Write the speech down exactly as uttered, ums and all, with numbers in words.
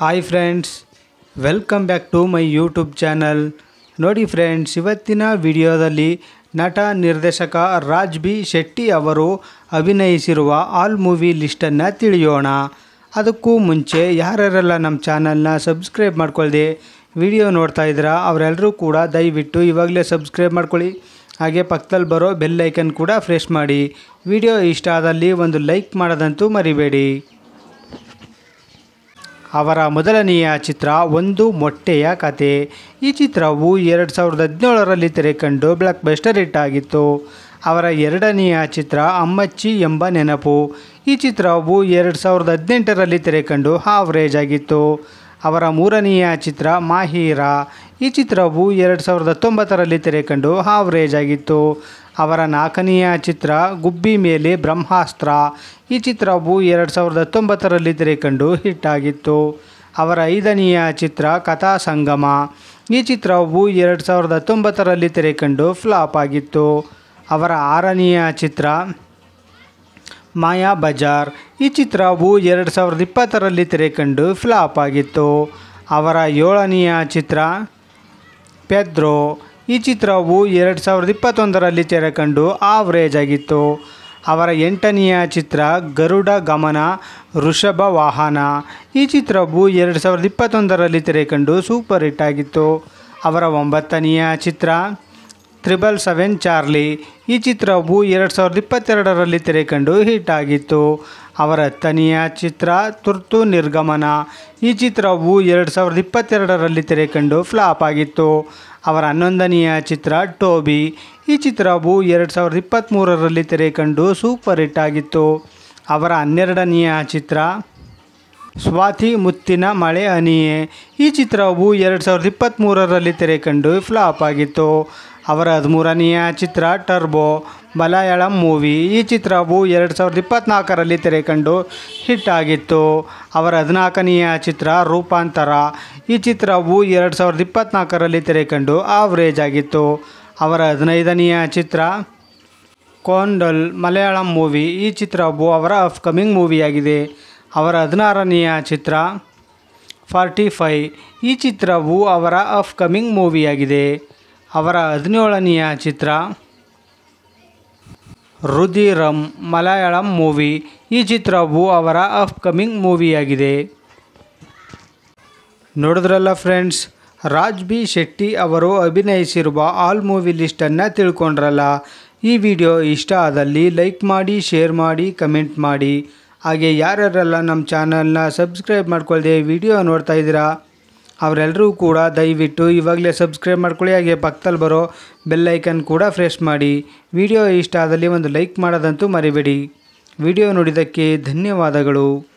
Hi friends, welcome back to my YouTube channel. ನೋಡಿ friends, ಇವತ್ತಿನ ವಿಡಿಯೋದಲ್ಲಿ ನಟ ನಿರ್ದೇಶಕ ರಾಜ್ ಬಿ ಶೆಟ್ಟಿ ಅವರು ಅಭಿನಯಿಸಿರುವ ಆಲ್ ಮೂವಿ ಲಿಸ್ಟನ್ನು ತಿಳಿಯೋಣ. ಅದಕ್ಕೂ ಮುಂಚೆ ಯಾರ್ಯಾರೆಲ್ಲ ನಮ್ಮ ಚಾನಲ್ನ ಸಬ್ಸ್ಕ್ರೈಬ್ ಮಾಡ್ಕೊಳ್ಳದೆ ವಿಡಿಯೋ ನೋಡ್ತಾ ಇದ್ದೀರಾ ಅವರೆಲ್ಲರೂ ಕೂಡ ದಯವಿಟ್ಟು ಇವಾಗಲೇ ಸಬ್ಸ್ಕ್ರೈಬ್ ಮಾಡ್ಕೊಳ್ಳಿ. ಹಾಗೆ ಪಕ್ಕದಲ್ಲಿ ಬರೋ ಬೆಲ್ ಐಕನ್ ಕೂಡ ಪ್ರೆಸ್ ಮಾಡಿ. ವಿಡಿಯೋ ಇಷ್ಟ ಆದಲ್ಲಿ ಒಂದು ಲೈಕ್ ಮಾಡೋದಂತೂ ಮರಿಬೇಡಿ. ಅವರ ಮೊದಲನೆಯ ಚಿತ್ರ ಒಂದು ಮೊಟ್ಟೆಯ ಕತೆ. ಈ ಚಿತ್ರವು ಎರಡು ಸಾವಿರದ ಹದಿನೇಳರಲ್ಲಿ ತೆರೆಕಂಡು ಬ್ಲಾಕ್ ಬಸ್ಟರ್ ಹಿಟ್ ಆಗಿತ್ತು. ಅವರ ಎರಡನೆಯ ಚಿತ್ರ ಅಮ್ಮಚ್ಚಿ ಎಂಬ ನೆನಪು. ಈ ಚಿತ್ರವು ಎರಡು ಸಾವಿರದ ಹದಿನೆಂಟರಲ್ಲಿ ತೆರೆಕಂಡು ಆವರೇಜ್ ಆಗಿತ್ತು. ಅವರ ಮೂರನೆಯ ಚಿತ್ರ ಮಾಹೀರ. ಈ ಚಿತ್ರವು ಎರಡು ಸಾವಿರದ ಹತ್ತೊಂಬತ್ತರಲ್ಲಿ ತೆರೆಕಂಡು ಆವರೇಜ್ ಆಗಿತ್ತು. ಅವರ ನಾಲ್ಕನೆಯ ಚಿತ್ರ ಗುಬ್ಬಿ ಮೇಲೆ ಬ್ರಹ್ಮಾಸ್ತ್ರ. ಈ ಚಿತ್ರವು ಎರಡು ಸಾವಿರದ ಹತ್ತೊಂಬತ್ತರಲ್ಲಿ ತೆರೆಕಂಡು ಹಿಟ್ ಆಗಿತ್ತು. ಅವರ ಐದನೆಯ ಚಿತ್ರ ಕಥಾ ಸಂಗಮ. ಈ ಚಿತ್ರವು ಎರಡು ಸಾವಿರದ ಹತ್ತೊಂಬತ್ತರಲ್ಲಿ ತೆರೆಕಂಡು ಫ್ಲಾಪ್ ಆಗಿತ್ತು. ಅವರ ಆರನೆಯ ಚಿತ್ರ ಮಾಯಾ ಬಜಾರ್. ಈ ಚಿತ್ರವು ಎರಡು ಸಾವಿರದ ಇಪ್ಪತ್ತರಲ್ಲಿ ತೆರೆಕಂಡು ಫ್ಲಾಪ್ ಆಗಿತ್ತು. ಅವರ ಏಳನೆಯ ಚಿತ್ರ ಪೆದ್ರೋ. ಈ ಚಿತ್ರವು ಎರಡು ಸಾವಿರದ ಇಪ್ಪತ್ತೊಂದರಲ್ಲಿ ತೆರೆಕಂಡು ಆವರೇಜ್ ಆಗಿತ್ತು. ಅವರ ಎಂಟನೆಯ ಚಿತ್ರ ಗರುಡ ಗಮನ ವೃಷಭ ವಾಹನ. ಈ ಚಿತ್ರವು ಎರಡು ಸಾವಿರದ ಇಪ್ಪತ್ತೊಂದರಲ್ಲಿ ತೆರೆಕಂಡು ಸೂಪರ್ ಹಿಟ್ ಆಗಿತ್ತು. ಅವರ ಒಂಬತ್ತನೆಯ ಚಿತ್ರ ತ್ರಿಬಲ್ ಸೆವೆನ್ ಚಾರ್ಲಿ. ಈ ಚಿತ್ರವು ಎರಡು ಸಾವಿರದ ಇಪ್ಪತ್ತೆರಡರಲ್ಲಿ ತೆರೆಕಂಡು ಹಿಟ್ ಆಗಿತ್ತು. ಅವರ ಹತ್ತನೆಯ ಚಿತ್ರ ತುರ್ತು ನಿರ್ಗಮನ. ಈ ಚಿತ್ರವು ಎರಡು ಸಾವಿರದ ಇಪ್ಪತ್ತೆರಡರಲ್ಲಿ ತೆರೆಕಂಡು ಫ್ಲಾಪ್ ಆಗಿತ್ತು. ಅವರ ಹನ್ನೊಂದನೆಯ ಚಿತ್ರ ಟೋಬಿ. ಈ ಚಿತ್ರವು ಎರಡು ಸಾವಿರದ ಇಪ್ಪತ್ತ್ಮೂರರಲ್ಲಿ ತೆರೆಕಂಡು ಸೂಪರ್ ಹಿಟ್ ಆಗಿತ್ತು. ಅವರ ಹನ್ನೆರಡನೆಯ ಚಿತ್ರ ಸ್ವಾತಿ ಮುತ್ತಿನ ಮಳೆ ಹನಿಯೇ. ಈ ಚಿತ್ರವು ಎರಡು ಸಾವಿರದ ಇಪ್ಪತ್ತ್ಮೂರರಲ್ಲಿ ತೆರೆಕಂಡು ಫ್ಲಾಪ್ ಆಗಿತ್ತು. ಅವರ ಹದಿಮೂರನೆಯ ಚಿತ್ರ ಟರ್ಬೋ ಮಲಯಾಳಂ ಮೂವಿ. ಈ ಚಿತ್ರವು ಎರಡು ಸಾವಿರದ ಇಪ್ಪತ್ತ್ನಾಲ್ಕರಲ್ಲಿ ತೆರೆಕಂಡು ಹಿಟ್ ಆಗಿತ್ತು. ಅವರ ಹದಿನಾಲ್ಕನೆಯ ಚಿತ್ರ ರೂಪಾಂತರ. ಈ ಚಿತ್ರವು ಎರಡು ಸಾವಿರದ ಇಪ್ಪತ್ತ್ನಾಲ್ಕರಲ್ಲಿ ತೆರೆಕಂಡು ಆವರೇಜ್ ಆಗಿತ್ತು. ಅವರ ಹದಿನೈದನೆಯ ಚಿತ್ರ ಕೋಂಡಲ್ ಮಲಯಾಳಂ ಮೂವಿ. ಈ ಚಿತ್ರವು ಅವರ ಅಪ್ಕಮಿಂಗ್ ಮೂವಿಯಾಗಿದೆ. ಅವರ ಹದಿನಾರನೆಯ ಚಿತ್ರ ಫಾರ್ಟಿ ಫೈ. ಈ ಚಿತ್ರವು ಅವರ ಅಪ್ಕಮಿಂಗ್ ಮೂವಿಯಾಗಿದೆ. ಅವರ ಹದಿನೇಳನೆಯ ಚಿತ್ರ ರುಧಿರಂ ಮಲಯಾಳಂ ಮೂವಿ. ಈ ಚಿತ್ರವು ಅವರ ಅಪ್ಕಮಿಂಗ್ ಮೂವಿಯಾಗಿದೆ. ನೋಡಿದ್ರಲ್ಲ ಫ್ರೆಂಡ್ಸ್, ರಾಜ್ ಬಿ ಶೆಟ್ಟಿ ಅವರು ಅಭಿನಯಿಸಿರುವ ಆಲ್ ಮೂವಿ ಲಿಸ್ಟನ್ನು ತಿಳ್ಕೊಂಡ್ರಲ್ಲ. ಈ ವಿಡಿಯೋ ಇಷ್ಟ ಆದಲ್ಲಿ ಲೈಕ್ ಮಾಡಿ, ಶೇರ್ ಮಾಡಿ, ಕಮೆಂಟ್ ಮಾಡಿ. ಹಾಗೆ ಯಾರ್ಯಾರೆಲ್ಲ ನಮ್ಮ ಚಾನಲ್ನ ಸಬ್ಸ್ಕ್ರೈಬ್ ಮಾಡ್ಕೊಳ್ಳದೆ ವಿಡಿಯೋ ನೋಡ್ತಾ ಇದ್ದೀರಾ ಅವರೆಲ್ಲರೂ ಕೂಡ ದಯವಿಟ್ಟು ಇವಾಗಲೇ ಸಬ್ಸ್ಕ್ರೈಬ್ ಮಾಡ್ಕೊಳ್ಳಿ. ಹಾಗೆ ಪಕ್ಕದಲ್ಲಿ ಬರೋ ಬೆಲ್ ಐಕನ್ ಕೂಡ ಪ್ರೆಸ್ ಮಾಡಿ. ವಿಡಿಯೋ ಇಷ್ಟ ಆದಲ್ಲಿ ಒಂದು ಲೈಕ್ ಮಾಡೋದಂತೂ ಮರಿಬೇಡಿ. ವಿಡಿಯೋ ನೋಡಿದ್ದಕ್ಕೆ ಧನ್ಯವಾದಗಳು.